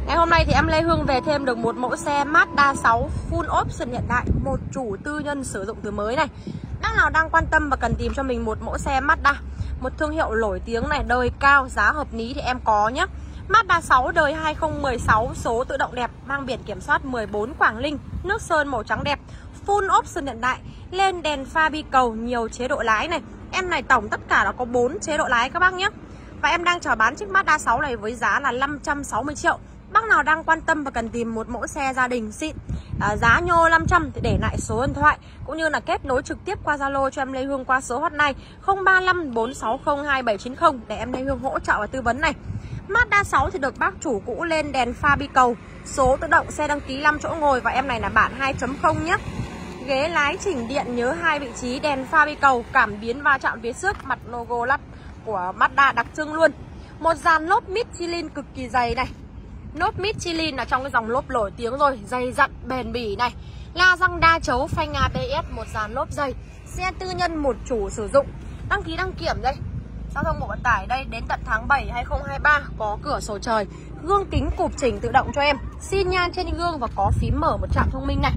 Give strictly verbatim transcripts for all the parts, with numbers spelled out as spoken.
Ngày hôm nay thì em Lê Hương về thêm được một mẫu xe Mazda sáu full option hiện đại, một chủ tư nhân sử dụng từ mới này. Bác nào đang quan tâm và cần tìm cho mình một mẫu xe Mazda, một thương hiệu nổi tiếng này, đời cao, giá hợp lý thì em có nhé. Mazda sáu đời hai không một sáu, số tự động đẹp, mang biển kiểm soát mười bốn Quảng Ninh, nước sơn màu trắng đẹp, full option hiện đại, lên đèn pha bi cầu, nhiều chế độ lái này. Em này tổng tất cả là có bốn chế độ lái các bác nhé. Và em đang chào bán chiếc Mazda sáu này với giá là năm trăm sáu mươi triệu. Bác nào đang quan tâm và cần tìm một mẫu xe gia đình xịn, à, giá nhô năm trăm thì để lại số điện thoại cũng như là kết nối trực tiếp qua Zalo cho em Lê Hương qua số hotline không ba năm bốn sáu không hai bảy chín không để em Lê Hương hỗ trợ và tư vấn này. Mazda sáu thì được bác chủ cũ lên đèn pha bi cầu, số tự động, xe đăng ký năm chỗ ngồi và em này là bản hai chấm không nhé. Ghế lái chỉnh điện, nhớ hai vị trí, đèn pha bi cầu, cảm biến va chạm phía trước, mặt logo lắp của Mazda đặc trưng luôn. Một dàn lốp Michelin cực kỳ dày này. Lốp Michelin là trong cái dòng lốp nổi tiếng rồi, dày dặn bền bỉ này. La răng đa chấu, phanh a bê ét, một dàn lốp dày. Xe tư nhân một chủ sử dụng. Đăng ký đăng kiểm đây. Giao thông bộ vận tải đây đến tận tháng bảy hai không hai ba, có cửa sổ trời, gương kính cụp chỉnh tự động cho em, xi nhan trên gương và có phím mở một trạm thông minh này.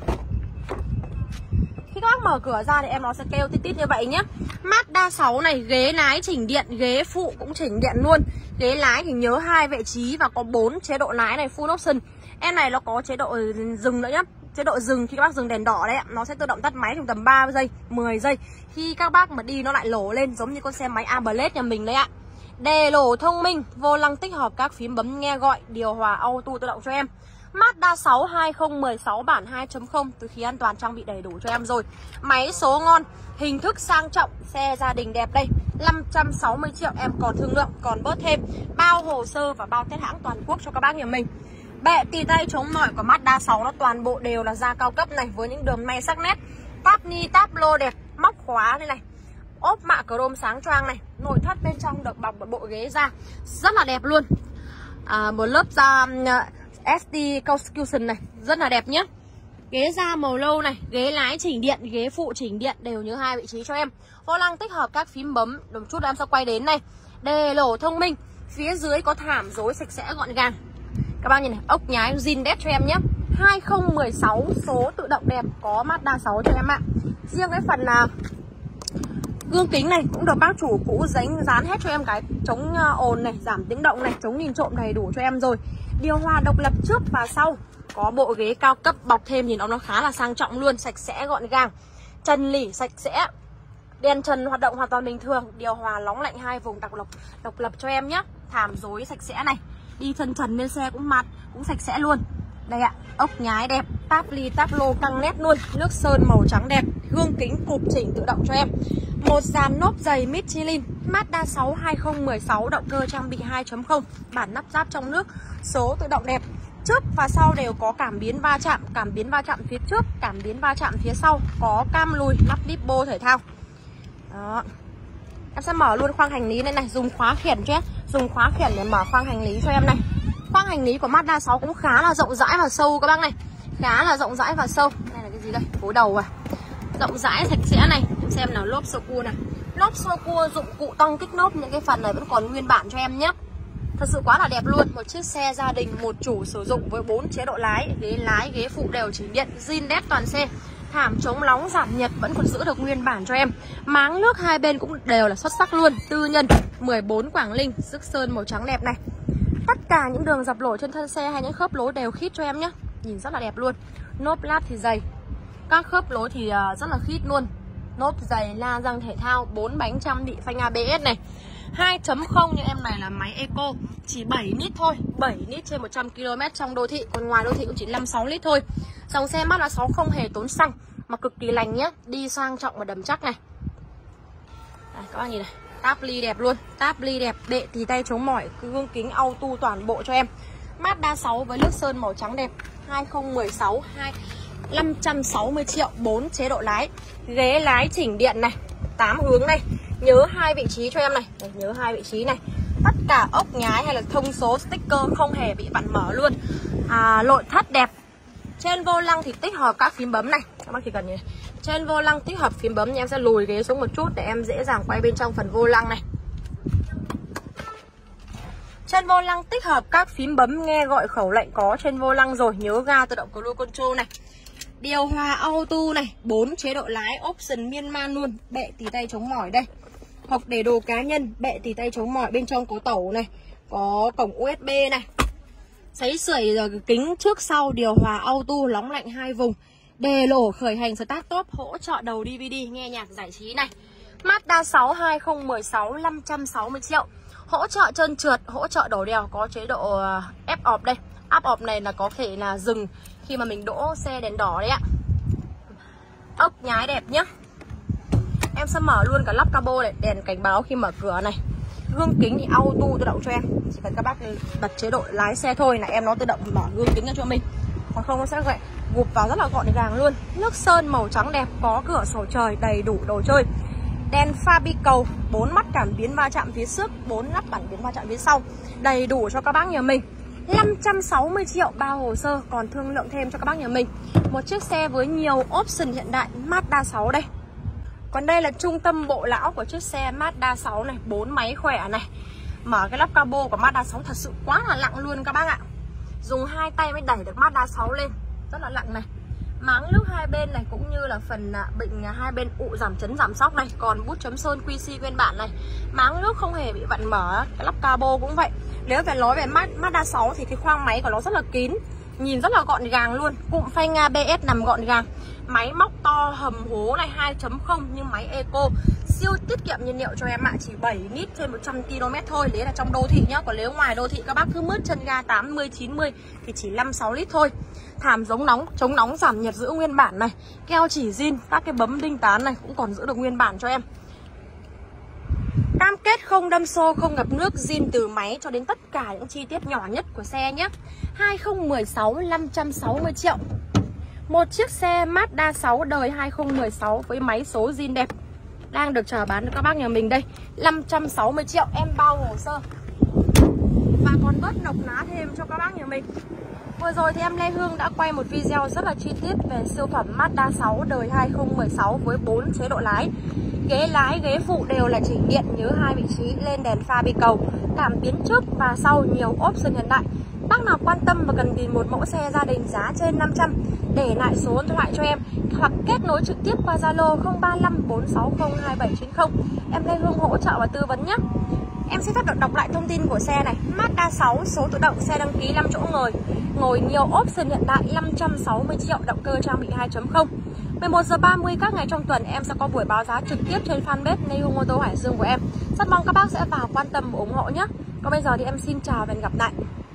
Khi các bác mở cửa ra thì em nó sẽ kêu tít tít như vậy nhé. Mazda sáu này, ghế lái chỉnh điện, ghế phụ cũng chỉnh điện luôn. Ghế lái thì nhớ hai vị trí và có bốn chế độ lái này, full option. Em này nó có chế độ dừng nữa nhá. Chế độ dừng khi các bác dừng đèn đỏ đấy, nó sẽ tự động tắt máy trong tầm ba giây, mười giây. Khi các bác mà đi nó lại lổ lên giống như con xe máy Ablade nhà mình đấy ạ. Đèn lổ thông minh, vô lăng tích hợp các phím bấm nghe gọi, điều hòa auto tự động cho em. Mazda sáu hai không một sáu bản hai chấm không, từ khí an toàn trang bị đầy đủ cho em rồi. Máy số ngon, hình thức sang trọng, xe gia đình đẹp đây. Năm trăm sáu mươi triệu em còn thương lượng, còn bớt thêm, bao hồ sơ và bao test hãng toàn quốc cho các bác nhà mình. Bệ tì tay chống mỏi của Mazda sáu nó toàn bộ đều là da cao cấp này, với những đường may sắc nét, táp ni táp lô đẹp, móc khóa đây này, ốp mạ chrome sáng choang này. Nội thất bên trong được bọc một bộ ghế da rất là đẹp luôn, à, một lớp da ét tê Cushion này rất là đẹp nhé. Ghế da màu nâu này, ghế lái chỉnh điện, ghế phụ chỉnh điện, đều nhớ hai vị trí cho em. Vô lăng tích hợp các phím bấm, một chút em sẽ quay đến này. Đề lổ thông minh, phía dưới có thảm rối sạch sẽ gọn gàng. Các bác nhìn này, ốc nhái zin đét cho em nhé. hai không một sáu, số tự động đẹp, có Mazda sáu cho em ạ. Riêng cái phần là gương kính này cũng được bác chủ cũ dán dán hết cho em cái chống ồn này, giảm tiếng động này, chống nhìn trộm đầy đủ cho em rồi. Điều hòa độc lập trước và sau, có bộ ghế cao cấp bọc thêm nhìn nó nó khá là sang trọng luôn, sạch sẽ gọn gàng. Trần lỉ sạch sẽ, đèn trần hoạt động hoàn toàn bình thường, điều hòa nóng lạnh hai vùng độc lập độc lập cho em nhé. Thảm rối sạch sẽ này, đi thân trần lên xe cũng mặt cũng sạch sẽ luôn. Đây ạ, ốc nhái đẹp, táp ly táp lô căng nét luôn, nước sơn màu trắng đẹp, gương kính cụp chỉnh tự động cho em. Một dàn lốp giày Michelin, Mazda sáu hai không một sáu, động cơ trang bị hai chấm không, bản lắp ráp trong nước, số tự động đẹp. Trước và sau đều có cảm biến va chạm, cảm biến va chạm phía trước, cảm biến va chạm phía sau, có cam lùi, lắp dispo thể thao. Đó. Em sẽ mở luôn khoang hành lý này này, dùng khóa khiển cho em, dùng khóa khiển để mở khoang hành lý cho em này. Khoang hành lý của Mazda sáu cũng khá là rộng rãi và sâu các bác này, khá là rộng rãi và sâu. Đây là cái gì đây? Gối đầu à? Rộng rãi sạch sẽ này, em xem nào, lốp sô cua này, lốp sô cua, dụng cụ tăng kích lốp, những cái phần này vẫn còn nguyên bản cho em nhé. Thật sự quá là đẹp luôn, một chiếc xe gia đình một chủ sử dụng với bốn chế độ lái, ghế lái, ghế phụ đều chỉnh điện, zin đét toàn xe. Thảm chống nóng giảm nhiệt vẫn còn giữ được nguyên bản cho em. Máng nước hai bên cũng đều là xuất sắc luôn, tư nhân, mười bốn Quảng Ninh, sức sơn màu trắng đẹp này. Tất cả những đường dập lỗ trên thân xe hay những khớp lối đều khít cho em nhé, nhìn rất là đẹp luôn. Nốp lát thì dày, các khớp lối thì rất là khít luôn. Nốp dày, la răng thể thao, bốn bánh trang bị phanh a bê ét này. hai chấm không như em này là máy Eco, chỉ bảy lít thôi, bảy lít trên một trăm ki lô mét trong đô thị, còn ngoài đô thị cũng chỉ năm sáu lít thôi. Dòng xe Mazda sáu không hề tốn xăng mà cực kỳ lành nhé, đi sang trọng và đầm chắc này. Đây, các bạn nhìn này, táp ly đẹp luôn, táp ly đẹp, bệ tì tay chống mỏi, gương kính auto toàn bộ cho em. Mazda sáu với nước sơn màu trắng đẹp, hai không một sáu, năm trăm sáu mươi triệu, bốn chế độ lái. Ghế lái chỉnh điện này, tám hướng này, nhớ hai vị trí cho em này. Đây, nhớ hai vị trí này. Tất cả ốc nhái hay là thông số sticker không hề bị vặn mở luôn. À, nội thất đẹp. Trên vô lăng thì tích hợp các phím bấm này, các bác chỉ cần như này. Trên vô lăng tích hợp phím bấm, em sẽ lùi ghế xuống một chút để em dễ dàng quay bên trong phần vô lăng này. Trên vô lăng tích hợp các phím bấm nghe gọi khẩu lệnh có trên vô lăng rồi. Nhớ ga tự động cruise control này, điều hòa auto này, bốn chế độ lái option miên man luôn. Bệ tì tay chống mỏi đây, hoặc để đồ cá nhân, bệ tì tay chống mỏi. Bên trong có tẩu này, có cổng u ét bê này, sấy sưởi rồi kính trước sau, điều hòa auto, nóng lạnh hai vùng, đề lổ khởi hành start top, hỗ trợ đầu đê vê đê, nghe nhạc giải trí này. Mazda sáu hai không một sáu, năm trăm sáu mươi triệu. Hỗ trợ trơn trượt, hỗ trợ đổ đèo, có chế độ ép off đây. Áp off này là có thể là dừng khi mà mình đỗ xe đèn đỏ đấy ạ. Ốc nhái đẹp nhá. Em sẽ mở luôn cả lắp cabo này, đèn cảnh báo khi mở cửa này. Gương kính thì auto tự động cho em. Chỉ cần các bác bật chế độ lái xe thôi là em nó tự động mở gương kính cho mình. Còn không nó sẽ vậy gục vào rất là gọn gàng luôn. Nước sơn màu trắng đẹp, có cửa sổ trời, đầy đủ đồ chơi. Đèn pha bi cầu, bốn mắt cảm biến va chạm phía trước, bốn lắp cảm biến va chạm phía sau, đầy đủ cho các bác nhà mình. Năm trăm sáu mươi triệu bao hồ sơ, còn thương lượng thêm cho các bác nhà mình. Một chiếc xe với nhiều option hiện đại, Mazda sáu đây. Còn đây là trung tâm bộ lão của chiếc xe Mazda sáu này, bốn máy khỏe này. Mở cái lắp cabo của Mazda sáu thật sự quá là nặng luôn các bác ạ. Dùng hai tay mới đẩy được Mazda sáu lên, rất là nặng này. Máng nước hai bên này cũng như là phần bình hai bên ụ giảm chấn giảm sóc này. Còn bút chấm sơn quy xê nguyên bản này. Máng nước không hề bị vặn mở, cái lắp cabo cũng vậy. Nếu phải nói về Mazda sáu thì cái khoang máy của nó rất là kín, nhìn rất là gọn gàng luôn. Cụm phanh a bê ét nằm gọn gàng. Máy móc to hầm hố này hai chấm không nhưng máy eco, siêu tiết kiệm nhiên liệu cho em ạ, chỉ bảy lít trên một trăm ki lô mét thôi. Đấy là trong đô thị nhá, còn nếu ngoài đô thị các bác cứ mướt chân ga tám mươi chín mươi thì chỉ năm sáu lít thôi. Thảm giống nóng, chống nóng giảm nhiệt giữ nguyên bản này. Keo chỉ zin, các cái bấm đinh tán này cũng còn giữ được nguyên bản cho em. Cam kết không đâm xô, không ngập nước, zin từ máy cho đến tất cả những chi tiết nhỏ nhất của xe nhé. Hai không một sáu, năm trăm sáu mươi triệu. Một chiếc xe Mazda sáu đời hai không một sáu với máy số zin đẹp đang được chào bán cho các bác nhà mình đây. Năm trăm sáu mươi triệu, em bao hồ sơ và còn bớt nộc ná thêm cho các bác nhà mình. Vừa rồi thì em Lê Hương đã quay một video rất là chi tiết về siêu phẩm Mazda sáu đời hai không một sáu với bốn chế độ lái. Ghế lái, ghế phụ đều là chỉnh điện, nhớ hai vị trí, lên đèn pha bi cầu, cảm biến trước và sau, nhiều option hiện đại. Bác nào quan tâm và cần tìm một mẫu xe gia đình giá trên năm trăm, để lại số điện thoại cho em hoặc kết nối trực tiếp qua Zalo không ba năm bốn sáu không hai bảy chín không. Em Lê Hương hỗ trợ và tư vấn nhé. Em sẽ đọc, đọc lại thông tin của xe này. Mazda sáu, số tự động, xe đăng ký năm chỗ ngồi, ngồi nhiều option hiện đại, năm trăm sáu mươi triệu, động cơ trang bị hai chấm không. mười một giờ ba mươi các ngày trong tuần em sẽ có buổi báo giá trực tiếp trên fanpage Lê Hương ô tô Hải Dương của em. Rất mong các bác sẽ vào quan tâm và ủng hộ nhé. Còn bây giờ thì em xin chào và hẹn gặp lại.